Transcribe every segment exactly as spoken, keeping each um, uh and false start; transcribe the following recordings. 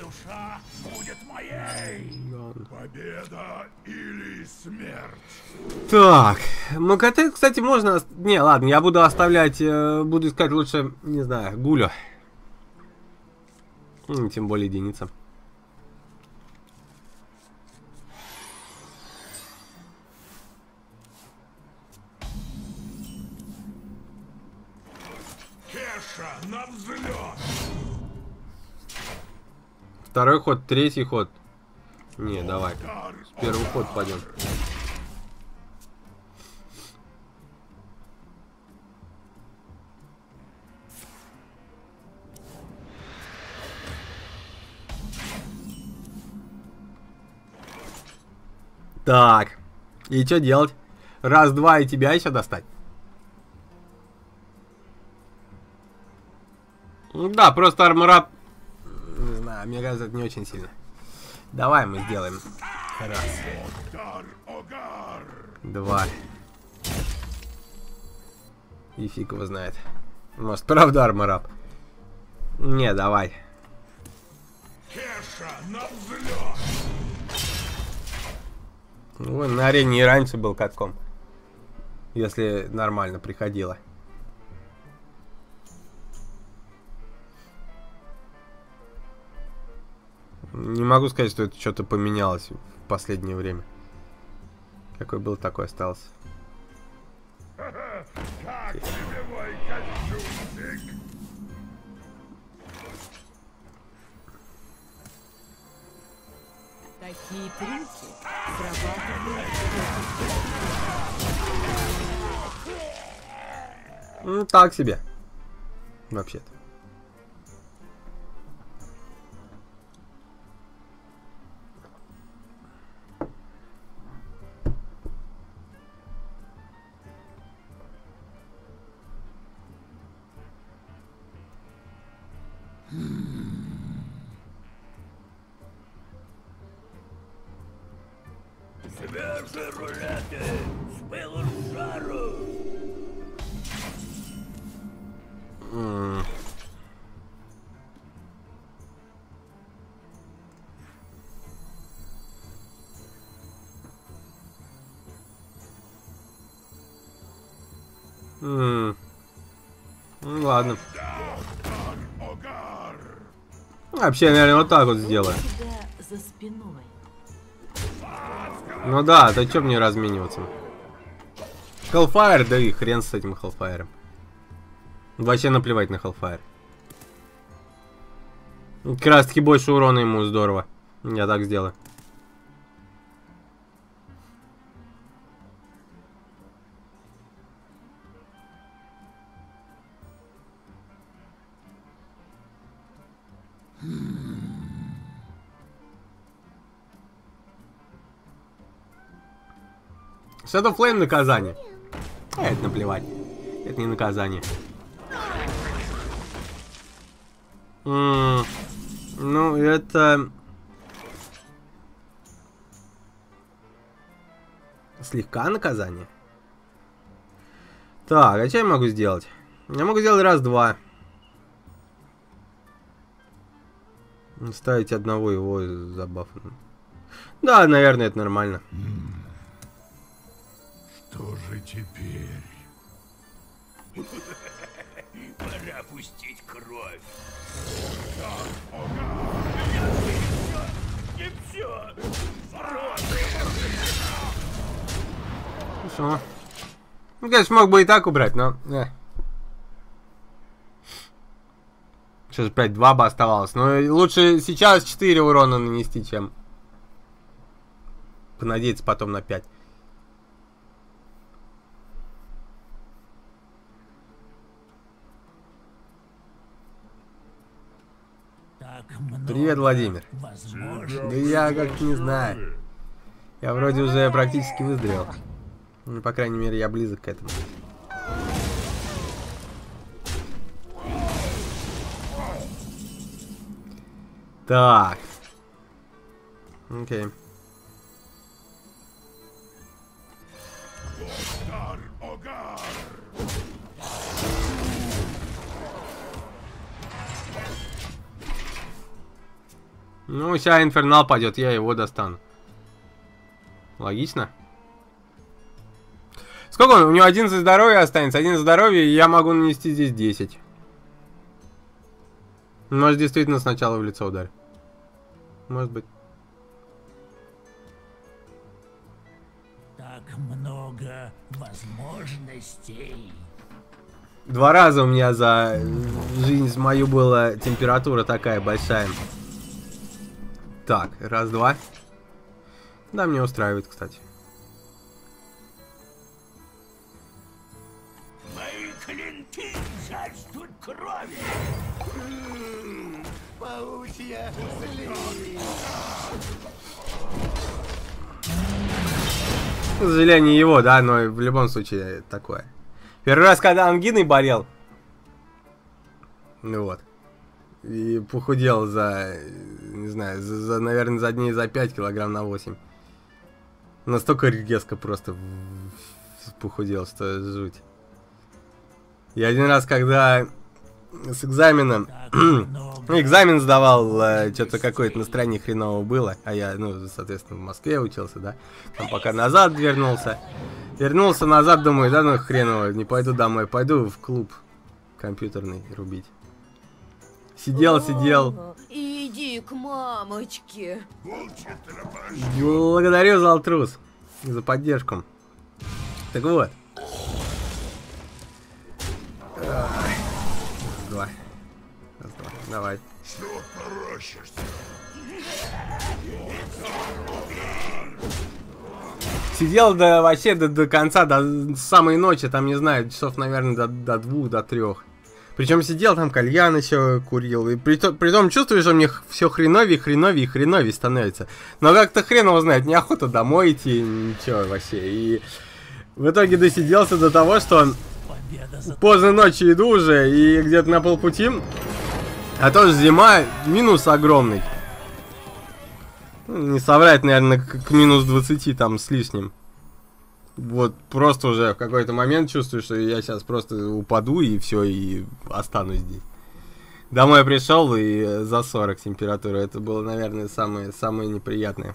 душа будет моей. Победа или смерть. Так, МКТ, кстати, можно... Не, ладно, я буду оставлять... Буду искать лучше, не знаю, Гулю. Тем более единица. Кеша на взлет. Второй ход, третий ход. Не, давай. С первый ход пойдем. Так. И что делать? Раз, два и тебя еще достать? Да, просто армора... Не знаю, мне кажется, это не очень сильно. Давай мы сделаем. Раз. Два. И фиг его знает. Может, правда арморап? Не, давай. Вон на арене и раньше был катком. Если нормально приходило. Не могу сказать, что это что-то поменялось в последнее время. Какой был, такой остался. Как тебе мой костюмчик? Такие трюки срабатывают. Ну, так себе. Вообще-то. Свежие рулеты с пылу с жару. Mm. Mm. Ну ладно. Вообще, наверное, вот так вот сделаю. За спиной. Ну да, то что мне размениваться? Hellfire, да и хрен с этим Hellfire. Вообще наплевать на Hellfire. Как раз таки больше урона ему, здорово. Я так сделаю. Shadow Flame наказание. А это наплевать. Это не наказание. М-м, ну, это... Слегка наказание. Так, а что я могу сделать? Я могу сделать раз-два. Ставить одного его за бафом. Да, наверное, это нормально. Что же теперь? Пора пустить кровь. Не все. Хорошо. Ну, конечно, мог бы и так убрать, но... Э. Сейчас опять два бы оставалось. Но лучше сейчас четыре урона нанести, чем... Понадеяться потом на пять. Привет, Владимир. Да я как не знаю. Я вроде уже практически выздоровел. Ну, по крайней мере, я близок к этому. Так. Окей. Ну, сейчас инфернал пойдет, я его достану. Логично? Сколько он? У него одиннадцать здоровья останется. один здоровья, и я могу нанести здесь десять. Может, действительно сначала в лицо ударь. Может быть. Так много возможностей. Два раза у меня за жизнь мою была температура такая большая. Так, раз-два. Да, мне устраивает, кстати. Мои клинки жаждут крови. Паучья слизь. К сожалению, его, да, но в любом случае такое. Первый раз, когда ангиной болел. Ну вот. И похудел за, не знаю, за, за, наверное, за дней за пять килограмм на восемь. Настолько резко просто похудел, что жуть. И один раз, когда с экзаменом... экзамен сдавал, э, что-то какое-то настроение хреново было. А я, ну, соответственно, в Москве учился, да. Там пока назад вернулся. Вернулся назад, думаю, да ну хреново, не пойду домой, пойду в клуб компьютерный рубить. Сидел, сидел. Иди к мамочке. Благодарю, Залтрус, за поддержку. Так вот. Раз-два. Раз-два. Давай. Сидел до, вообще до, до конца, до самой ночи, там, не знаю, часов, наверное, до, до двух, до трех. Причем сидел там, кальян еще курил. И при, то, при том чувствую, что мне все хреновее, хреновее, хреновее становится. Но как-то хрен его знает, неохота домой идти, ничего вообще. И в итоге досиделся до того, что поздно ночью иду уже, и где-то на полпути, а тоже зима, минус огромный. Не соврать, наверное, к, к минус двадцати там с лишним. Вот просто уже в какой-то момент чувствую, что я сейчас просто упаду и все, и останусь здесь. Домой пришел и за сорок температура. Это было, наверное, самое, самое неприятное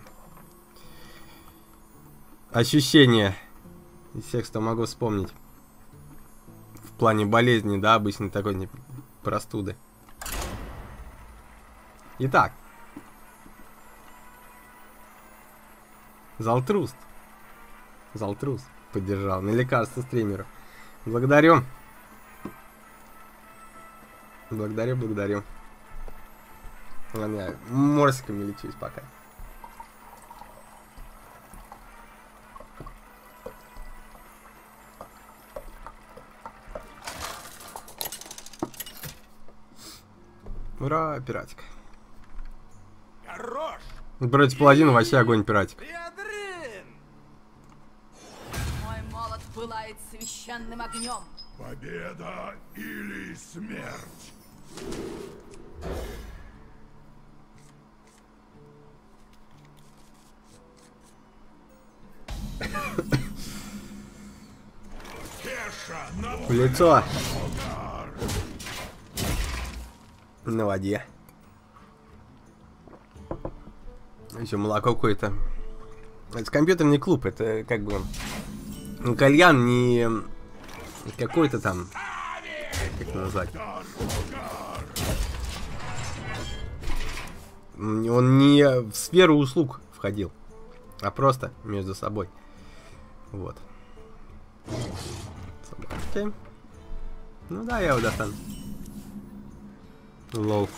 ощущение из всех, что могу вспомнить. В плане болезни, да, обычно такой не простуды. Итак. Залтруст. Залтрус поддержал на лекарство стримеру. Благодарю. Благодарю, благодарю. Ладно, я морсиками лечусь пока. Ура, пиратик. Хорош! Против паладина вообще огонь, пиратик. Мой молот пылает священным огнем. Победа или смерть? В лицо. На воде. Еще молоко какое-то. Это компьютерный клуб, это как бы кальян, не какой-то там, как это назвать, он не в сферу услуг входил, а просто между собой. Вот. Собаки. Ну да, я его достану. Лол.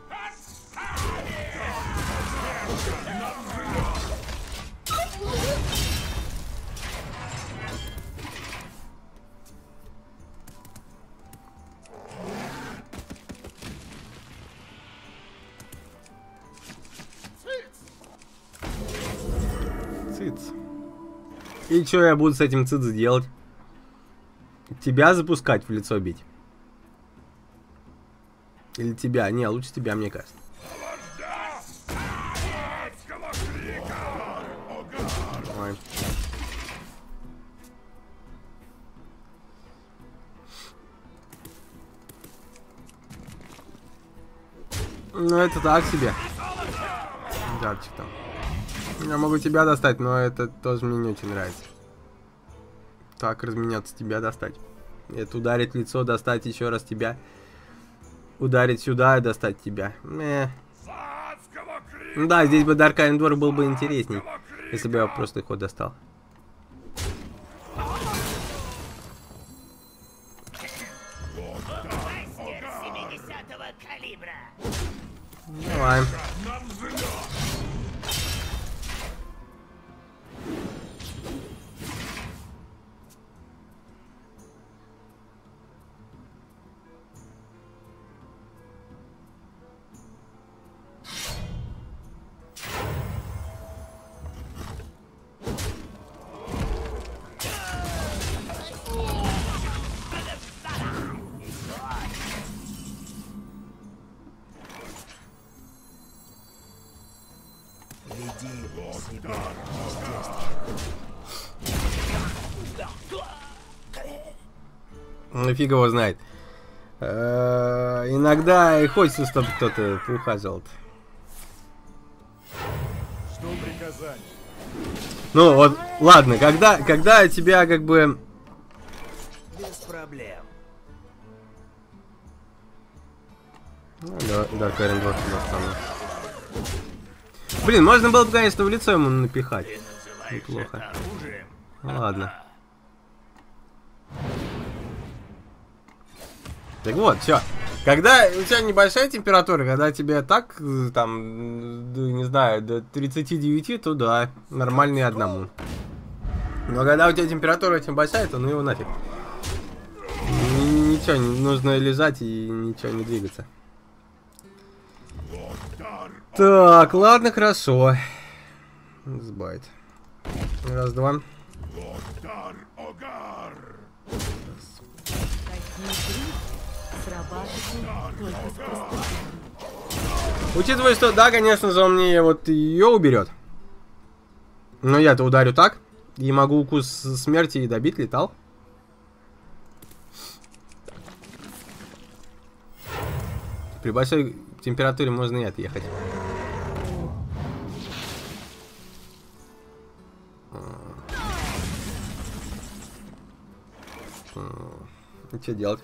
Циц. И что я буду с этим циц делать? Тебя запускать, в лицо бить? Или тебя? Не, лучше тебя, мне кажется. Ой. Ну это так себе. Жарчик там. Я могу тебя достать, но это тоже мне не очень нравится. Так разменяться, тебя достать. Это ударить в лицо, достать еще раз тебя. Ударить сюда и достать тебя. Э. Ну да, здесь бы Dark Iron Dwarf был бы интересней, если бы я просто их вот достал. Давай. Ну фиг его знает. Э-э- иногда и хочется, чтобы кто-то поухаживал. Что приказание? Ну вот, ладно, когда, когда тебя как бы... Без проблем. Ну, да, да, Карен Дворф достану. Блин, можно было бы, конечно, в лицо ему напихать. Неплохо. Ладно. Так вот, все. Когда у тебя небольшая температура, когда тебе так, там, не знаю, до тридцати девяти, то да, нормальный одному. Но когда у тебя температура очень большая, то ну его нафиг. Ничего, не нужно лежать и ничего не двигаться. Так, ладно, хорошо. Сбайт. Раз, два. Учитывая, что, да, конечно же, он мне вот ее уберет. Но я-то ударю так. И могу укус смерти и добить летал. При большой температуре можно и отъехать. И что делать?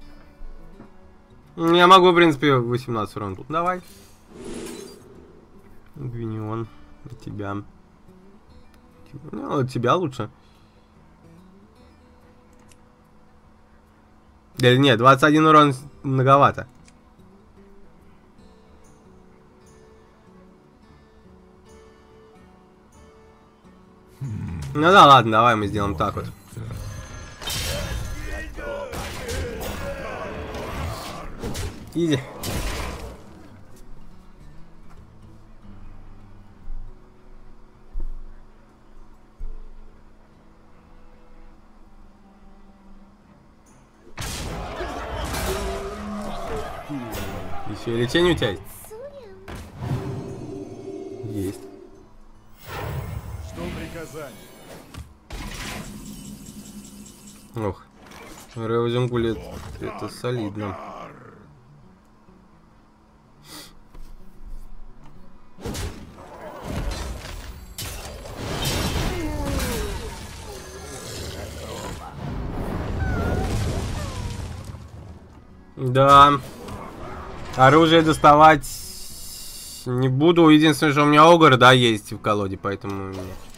Я могу, в принципе, восемнадцать урон тут. Давай. Гвинион. От тебя. Ну, от тебя лучше. Или нет, двадцать один урон многовато. Ну да, ладно, давай мы сделаем так вот. Иди. Еще и лечение у тебя есть? Есть. Что приказание? Ох. Реузенгулет, это солидно. Да. Оружие доставать не буду. Единственное, что у меня огр, да, есть в колоде, поэтому...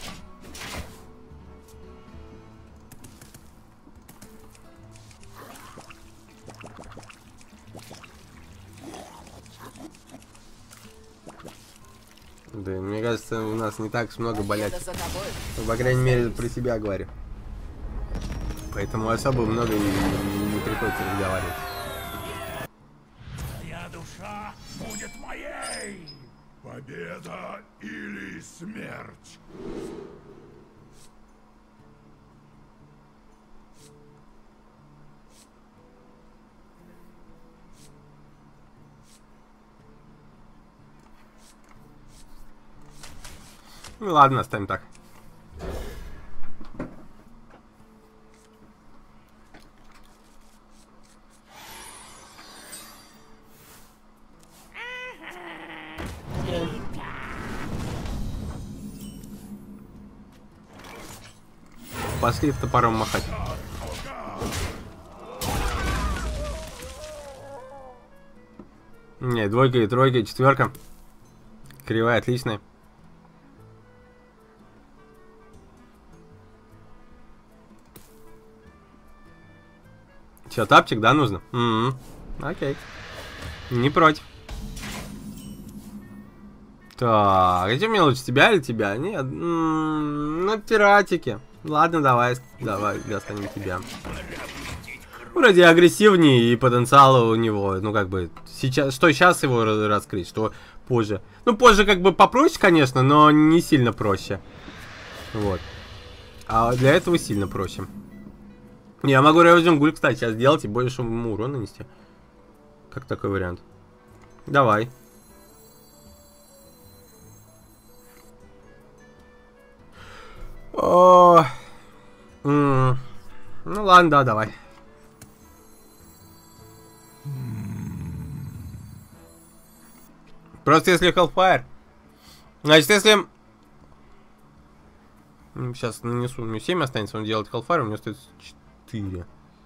Да, мне кажется, у нас не так много болят. По крайней мере, про себя говорю. Поэтому особо много и не приходится разговаривать. Моя душа будет моей! Победа или смерть? Ну ладно, оставим так. пошли в топором махать. Не, двойка и тройка, и четверка. Кривая, отличная. Че, тапчик, да, нужно? М-м-м. Окей. Не против. Так, а что мне лучше, тебя или тебя? Нет, м-м, на пиратике. Ладно, давай, давай, достанем тебя. Вроде агрессивнее и потенциала у него, ну как бы, сейчас, что сейчас его раскрыть, что позже. Ну позже как бы попроще, конечно, но не сильно проще. Вот. А для этого сильно проще. Я могу Рэвджин Гуль, кстати, сейчас сделать и больше ему урона нанести. Как такой вариант. Давай. О, м-м. Ну ладно, да, давай. Просто если Hellfire. Значит, если... Сейчас нанесу, у меня семь останется, он делает Hellfire, у него стоит четыре.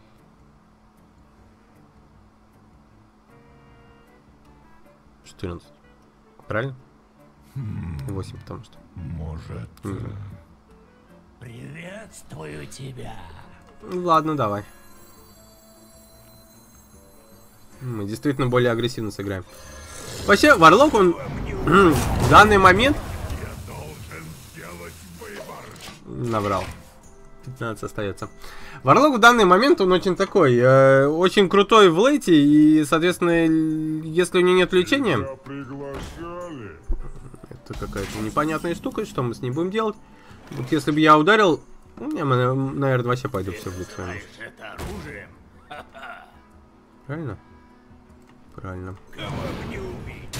четырнадцать. Правильно? восемь, потому что. Может... Mm. Приветствую тебя. Ладно, давай. Мы действительно более агрессивно сыграем. Вообще, Варлок, он в данный момент... Я должен сделать выбор. Наврал. пятнадцать остается. Варлок в данный момент, он очень такой, э, очень крутой в лейте, и, соответственно, если у него нет лечения... Тебя приглашали? Это какая-то непонятная штука, что мы с ней будем делать. Вот если бы я ударил... У меня, наверное, вообще пойду все в лицо. Это оружием? Правильно? Правильно. Кого не убить?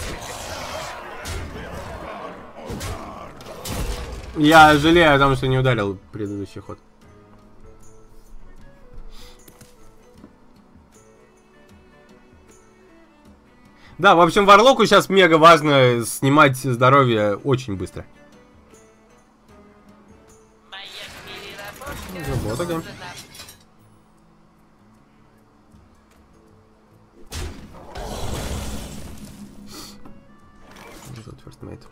Я жалею о том, что не ударил предыдущий ход. Да, в общем, Варлоку сейчас мега важно снимать здоровье очень быстро. Вот, окей. First mate.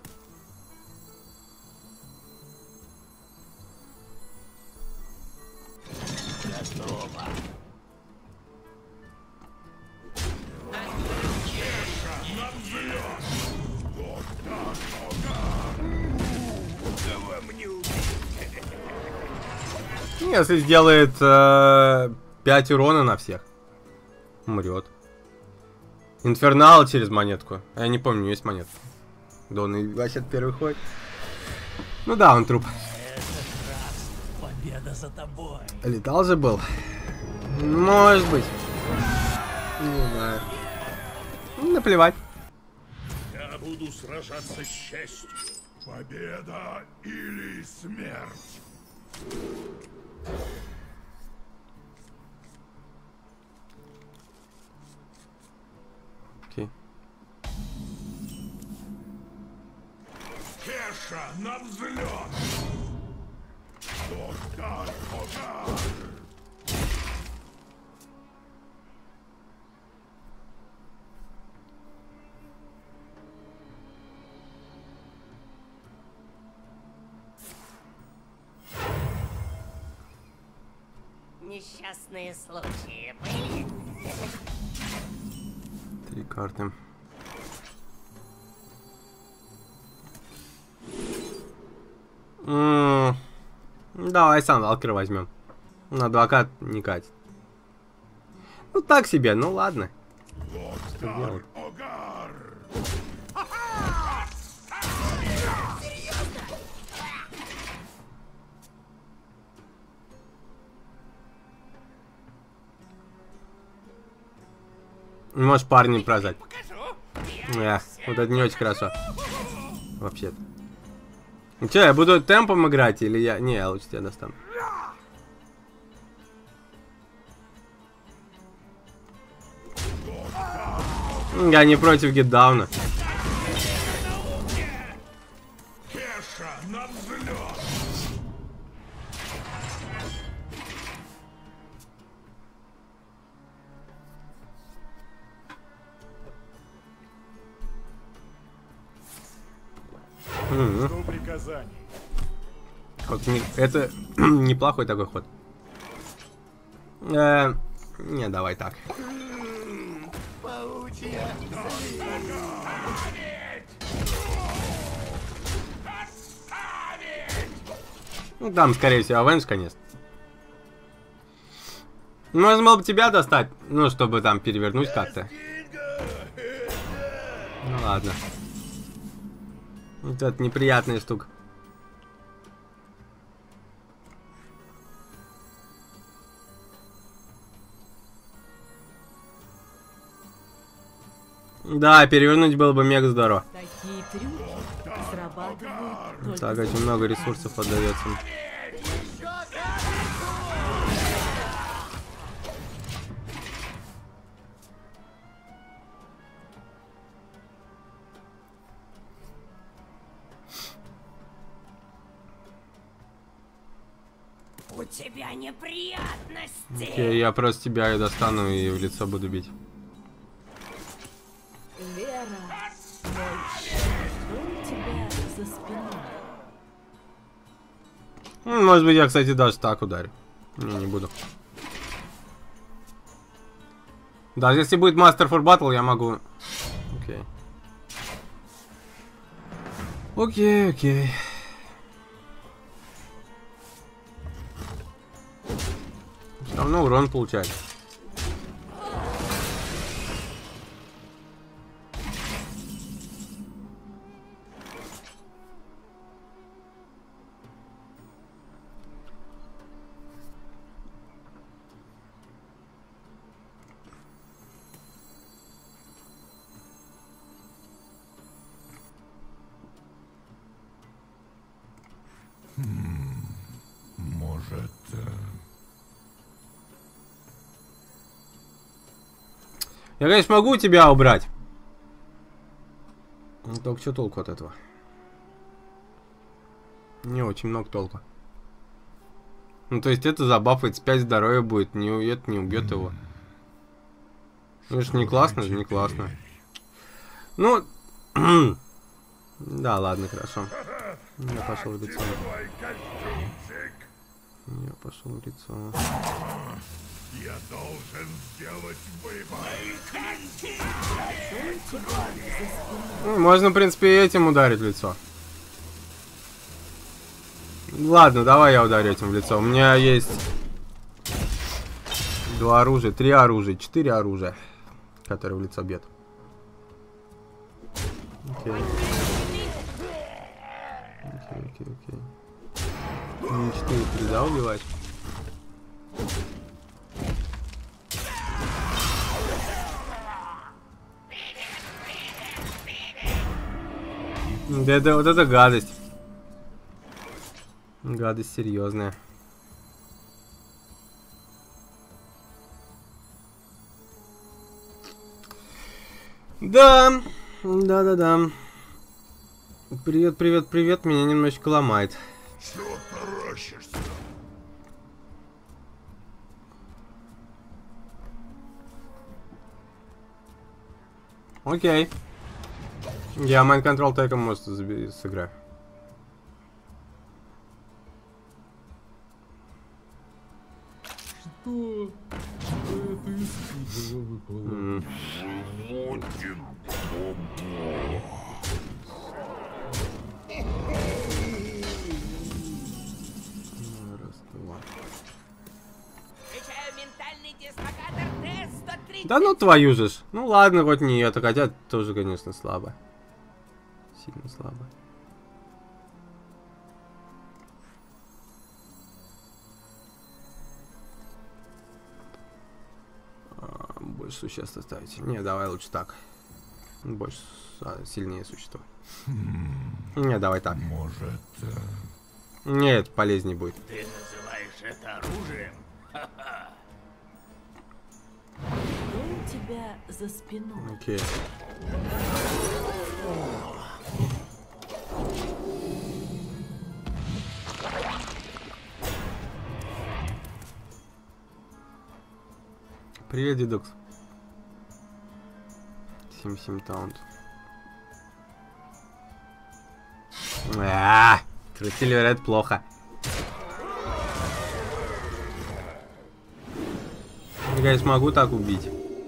Если сделает э, пять урона на всех, умрет. Инфернал через монетку. Я не помню, есть монетка. Да он и вообще первый ходит. Ну да, он труп. Победа за тобой. Летал же был. Может быть. Не знаю. Наплевать. Я буду сражаться с честью. Победа или смерть. Окей. Кеша на взлет! Доктор Огар! Несчастные случаи были. Три карты. М-м-м. Давай сандалкер возьмем. На адвокат не катит. Ну так себе, ну ладно. Что делать? Огар! Можешь парня прожать. Эх, вот это не очень хорошо. Вообще-то. Ну что, я буду темпом играть или я... Не, я лучше тебя достану. Я не против гитдауна. Кеша на взлет! Угу. Жду приказаний. Вот не, это неплохой такой ход. Э, не, давай так. Ну там, скорее всего, авенж, конечно. Можно было бы тебя достать, ну, чтобы там перевернуть как-то. Ну ладно. Вот это неприятная штука. Да, перевернуть было бы мега здорово. Такие трюки срабатывают только Так, очень много ресурсов отдается. У тебя неприятности. Окей, я просто тебя и достану и в лицо буду бить. Вера, мой что у тебя за спиной? Ну, может быть, я, кстати, даже так ударю. Не, не буду. Даже если будет Master for Battle, я могу... Окей. Окей, окей. Все равно урон получается. Может... э, Я, конечно, могу тебя убрать. Но только что толку от этого? Не очень много толку. Ну, то есть это забафает, пять здоровья будет, не, это не убьет его. Ну, это ж не классно, же не классно. Ну, да, ладно, хорошо. Я пошел в лицо. Твой костюмчик. Я пошел в лицо. Я должен сделать выбор. Ну, можно, в принципе, этим ударить в лицо. Ладно, давай я ударю этим в лицо. У меня есть два оружия, три оружия, четыре оружия, которые в лицо бьют. Окей. Окей, окей, окей. Не четыре, три, да, убивать? Да это вот это гадость. Гадость серьезная. Да, да, да, да. Привет, привет, привет. Меня немножечко ломает. Чего таращишься? Окей. Я Mind Control Take'ом, может, сыграю. Что? Это из выпало. Раз, два. Включаю ментальный дислокатор Т сто тридцать. Да ну твою же ж. Ну ладно, хоть не это, хотя тоже, конечно, слабо. Сильно слабо. А, больше существ оставить. Не, давай лучше так. Больше а, сильнее существо. Не, давай так. Может... э, Нет, полезнее будет. Ты называешь это оружием? Что у тебя за спиной? Окей. Привет, дедукс. семь семь таунт. А, трусили, это плохо. Я, конечно, могу так убить.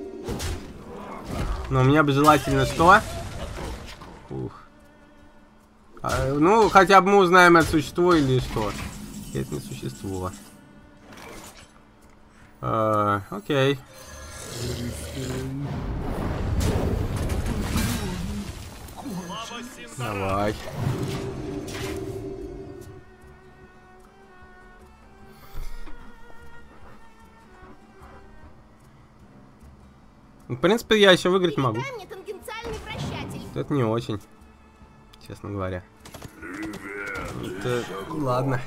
Но мне бы желательно что? Ух. А, ну, хотя бы мы узнаем, это существо или что. Это не существо. А, окей. Давай. В принципе, я еще выиграть могу. Мне тангенциальный вращатель. Это не очень, честно говоря. Это... Ладно.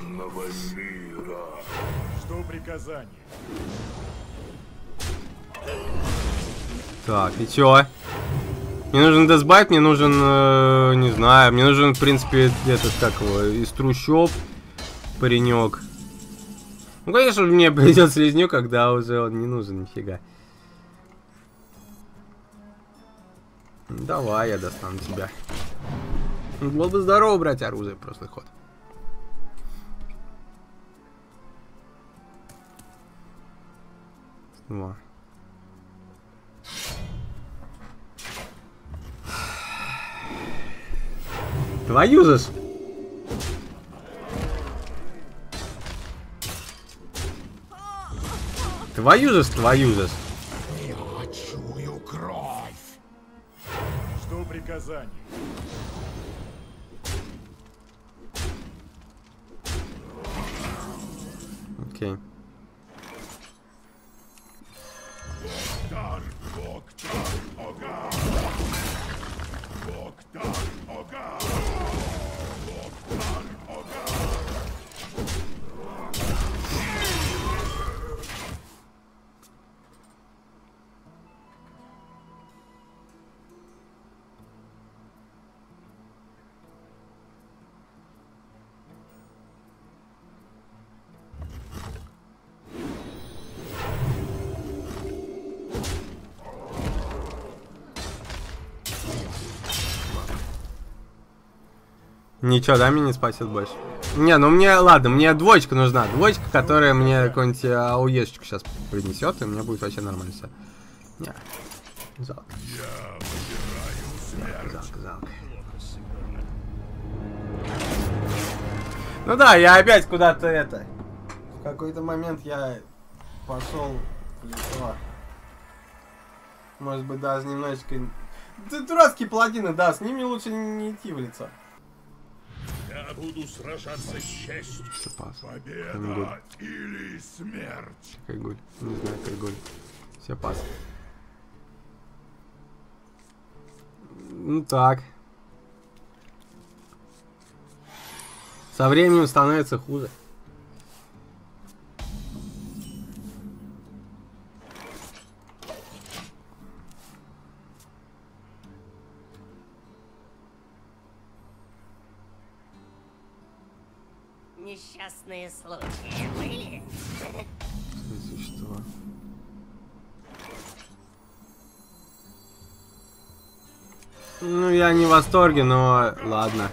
Что приказание? Так, и чё? Мне нужен десбайт, мне нужен, э, не знаю, мне нужен, в принципе, этот, как его, из трущоб паренек. Ну, конечно, мне придет слизню, когда уже он не нужен нифига. Давай, я достану тебя. Было бы здорово брать оружие, прошлый ход. Во. Твою же ж! Твою же ж, твою же ж! Я чую кровь. Что приказание? Окей. Дар, Богдан, Ога. Богдан, Ога. Богдан, Ога. Ничего, да, меня не спасет больше. Не, ну мне, ладно, мне двоечка нужна. Двоечка, которая мне какую-нибудь АОЕшечку сейчас принесет, и мне будет вообще нормально все. Не, жалко. Жалко, жалко, жалко. Ну да, я опять куда-то это. В какой-то момент я пошел в лицо. Может быть, даже немножечко... Да, дурацкие паладины, да, с ними лучше не идти в лицо. Я буду сражаться с честью. Победа или смерть. Кайгуль. Не знаю, Кайгуль. Все пас. Ну так. Со временем становится хуже. Несчастные случаи были? Существо. Ну, я не в восторге, но ладно.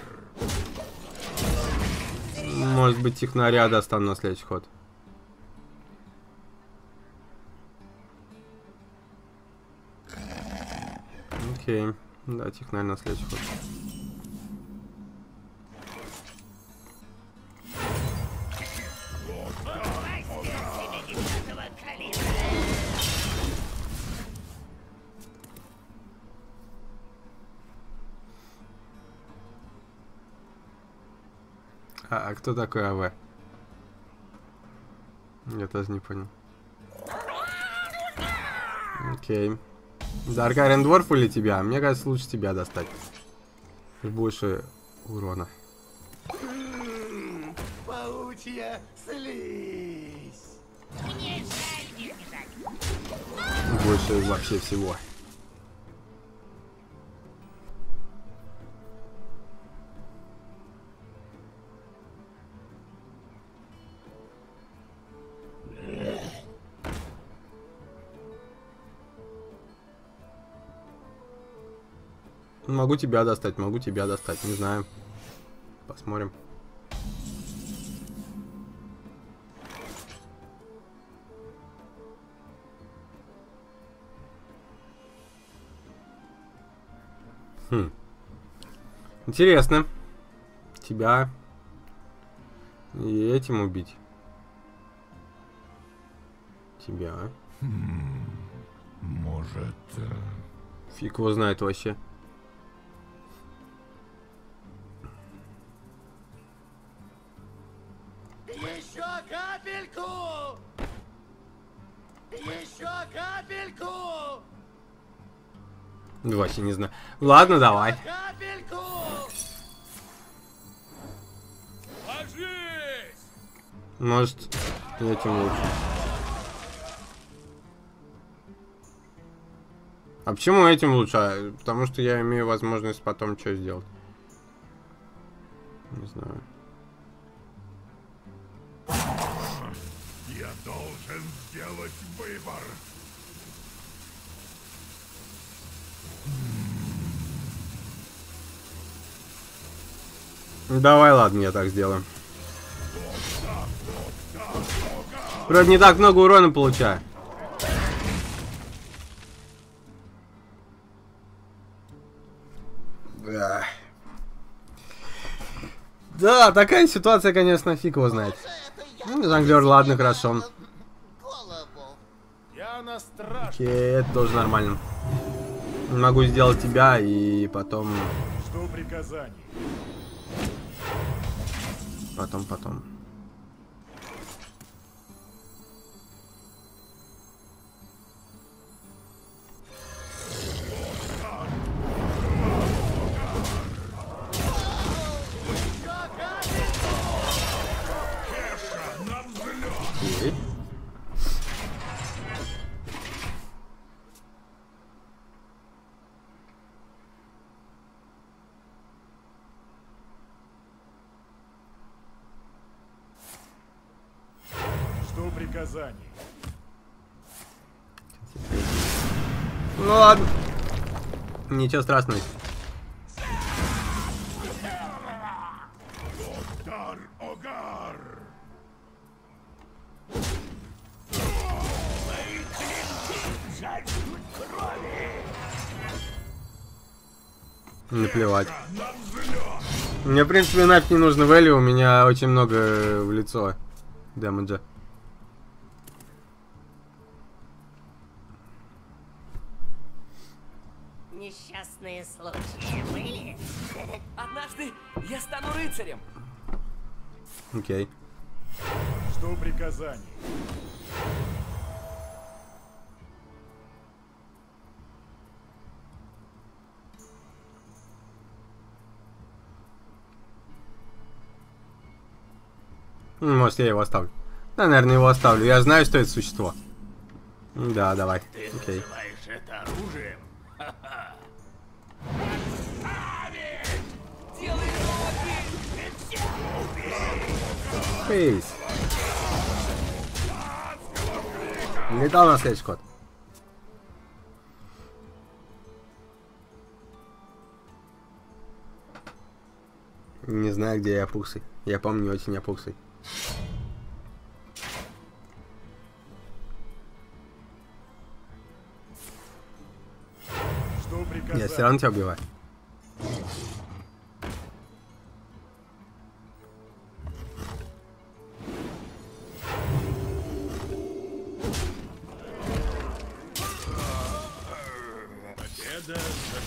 Может быть, технаря достану на следующий ход. Окей. Да, технарь на следующий ход. А, а кто такой АВ? Я тоже не понял. Окей. Даркарен Дворф или тебя? Мне кажется, лучше тебя достать. Больше урона. Паучья слизь. Мне жаль, не так. Больше вообще всего. Могу тебя достать, могу тебя достать, не знаю. Посмотрим. Хм. Интересно. Тебя и этим убить. Тебя. Может... Фиг его знает вообще. Еще капельку! Еще капельку! Вообще не знаю. Ладно, давай. Капельку! Ложись! Может, этим лучше. А почему этим лучше? А, потому что я имею возможность потом что сделать. Не знаю. Я должен сделать выбор. Давай, ладно, я так сделаю. Вроде не так много урона получаю. Да. Да, такая ситуация, конечно, фиг его знает. Ну, жонглер, ладно, хорошо. Я на страж. Окей, это тоже нормально. Могу сделать тебя и потом... Жду приказаний. Потом, потом. Окей. Жду приказаний. Ну ладно. Ничего страшного. Дар Огар! Наплевать. Мне, в принципе, нафиг не нужно value, у меня очень много в лицо дэмэджа. Несчастные случаи были? Однажды я стану рыцарем. Окей. Жду приказаний. Ну, может, я его оставлю. Да, наверное, его оставлю. Я знаю, что это существо. Да, давай. Ты Окей. называешь это оружием? Ха-ха. Делай Пейс. Летал на следующий ход. Не знаю, где я опухший. Я помню, очень опухший. Жду Я приказаний. все равно тебя убиваю. Победа!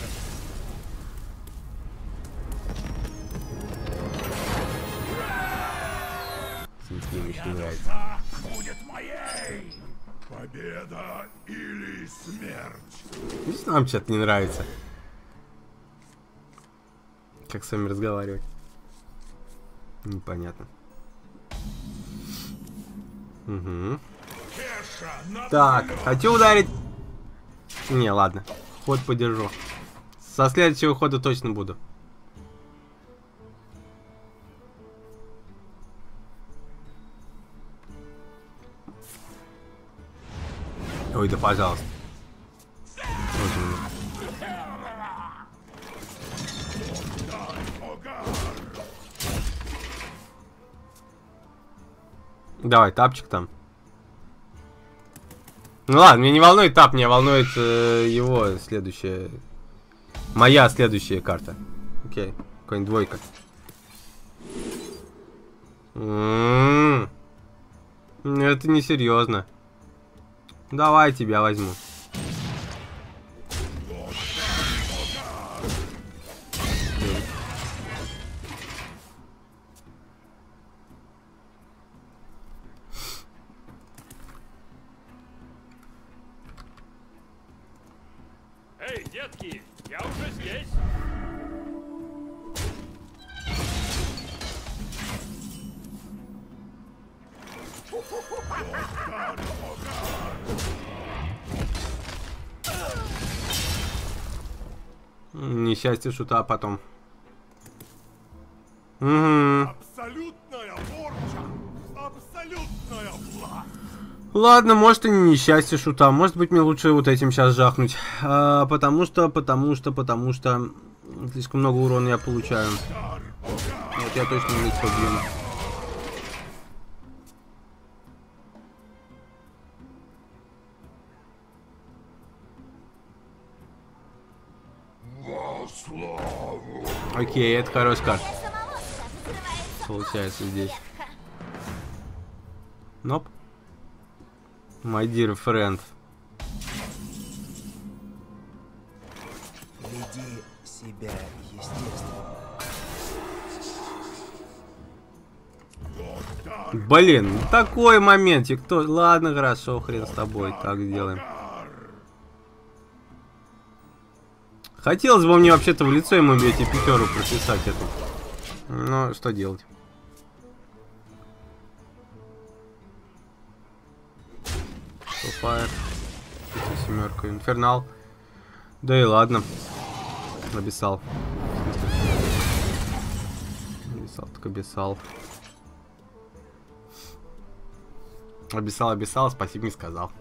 Мне не нравится. Душа будет моей! Победа или смерть! Видишь, нам что-то не нравится. Как с вами разговаривать? Непонятно. Угу. Кеша на Так, хочу ударить. Не, ладно. Ход подержу. Со следующего хода точно буду. Ой, да пожалуйста. Очень мило. Огар! Давай, тапчик там. Ну ладно, меня не волнует тап, меня волнует э, его следующая... Моя следующая карта. Окей, какая-нибудь двойка. М-м-м. Это несерьезно. Давай тебя возьму. Эй, детки, я уже здесь. Несчастье шута потом. Угу. Абсолютная порча! Абсолютная власть! Ладно, может и не несчастье шута. Может быть, мне лучше вот этим сейчас жахнуть. А, потому что, потому что, потому что слишком много урона я получаю. Вот я точно не лицо бью. Окей, это хорошая карта. Получается здесь. Ноп. My dear friend. Веди себя естественно. Блин, такой моментик. Кто... Ладно, хорошо, хрен с тобой. Так сделаем. Хотелось бы мне вообще-то в лицо ему эти пятеру прописать эту. Но что делать? Фаер. Семерка. Инфернал. Да и ладно. Обессал. Обессал, так обессал. Обессал, обессал, спасибо не сказал.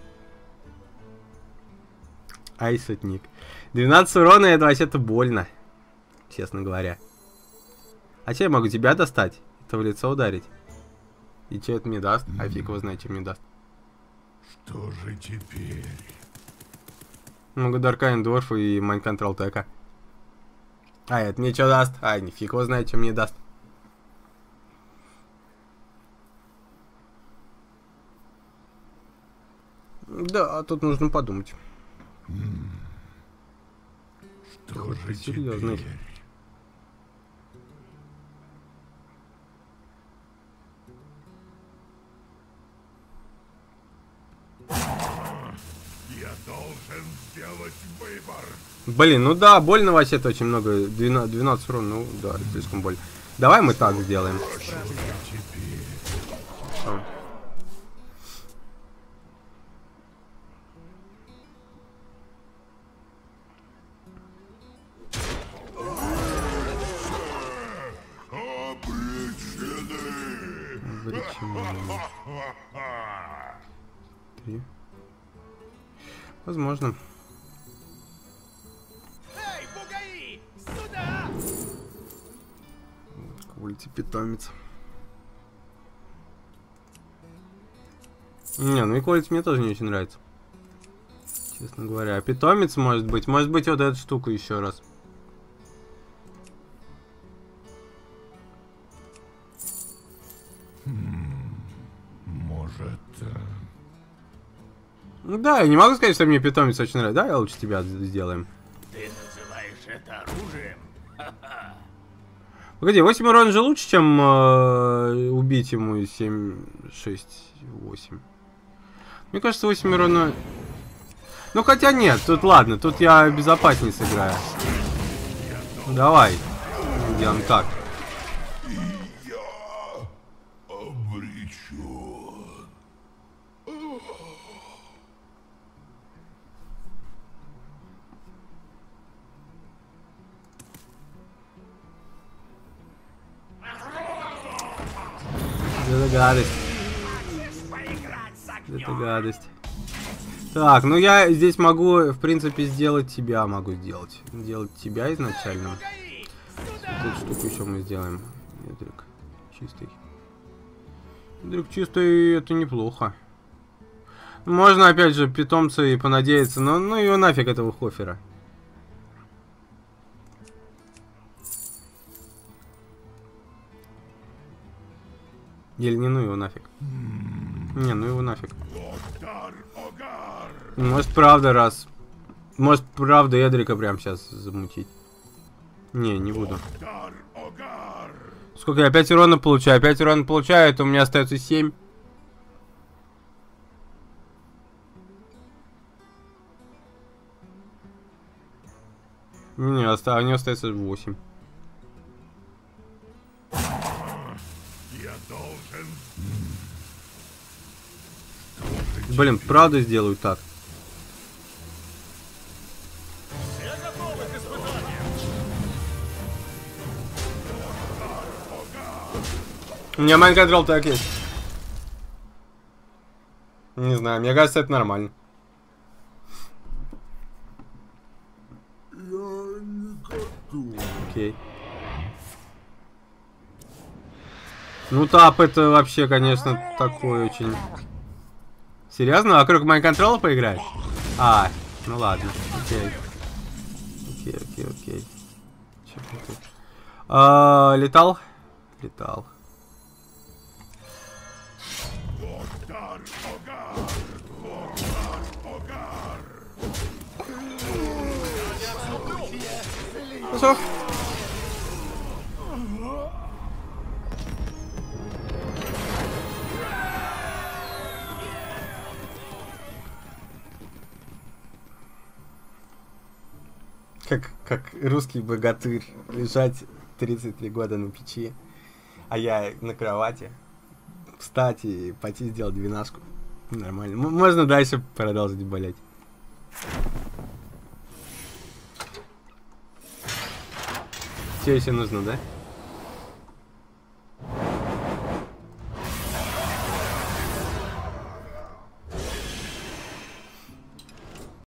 Ай, сотник. двенадцать урона, это вообще-то больно. Честно говоря. А че я могу тебя достать? Это в лицо ударить? И че это мне даст? А фиг его знает, что мне даст. Что же теперь? Могу Даркайн Дворф и Майн Контрол Тека. А, это мне что даст? А, нифиг его знает, что мне даст. Да, тут нужно подумать. Что же серьезный. теперь? Я должен сделать выбор. Блин, ну да, больно вообще-то очень много. двенадцать урон, ну да, слишком больно. Давай мы так сделаем. Что? Три. Возможно. Эй, бугаи, сюда! Улице питомец. Не, ну и Колец мне тоже не очень нравится. Честно говоря. Питомец может быть. Может быть вот эту штуку еще раз. Может... Ну да, я не могу сказать, что мне питомец очень нравится. Да, я лучше тебя сделаем. Ты называешь это оружием? Погоди, восемь урона же лучше, чем э, убить ему семь, шесть, восемь. Мне кажется, восемь урона... Ну хотя нет, тут ладно, тут я безопаснее сыграю. Давай, делаем так. Это гадость. Это гадость. Так, ну я здесь могу, в принципе, сделать тебя могу сделать. Делать тебя изначально. Вот эту штуку еще мы сделаем. Метрик. Чистый. Дрюк чистый, это неплохо. Можно опять же питомца и понадеяться, но ну его нафиг этого Хофера. Или не ну его нафиг. Не, ну его нафиг. Может правда раз. Может правда Эдрика прямо сейчас замутить. Не, не буду. Сколько я? пять урона получаю. пять урона получаю, это у меня остается семь. Не, оста... не остается восемь. Я должен... Блин, правда сделаю так. У меня майнд-контрол так есть. Не знаю, мне кажется, это нормально. Окей. Ну тап это вообще, конечно, такой очень... Серьезно? Вокруг майнд-контрола поиграть? А, ну ладно, окей. Окей, окей, окей. Чё тут? А, летал? Летал. Хорошо. Как, как русский богатырь лежать тридцать три года на печи, а я на кровати встать и пойти сделать двенашку. Нормально. М- можно дальше продолжить болеть. Все еще нужно, да?